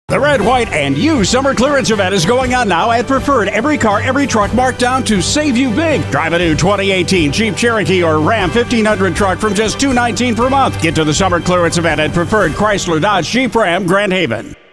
The red, white, and used summer clearance event is going on now at Preferred. Every car, every truck marked down to save you big. Drive a new 2018 Jeep Cherokee or Ram 1500 truck from just $219 per month. Get to the summer clearance event at Preferred Chrysler Dodge Jeep Ram Grand Haven.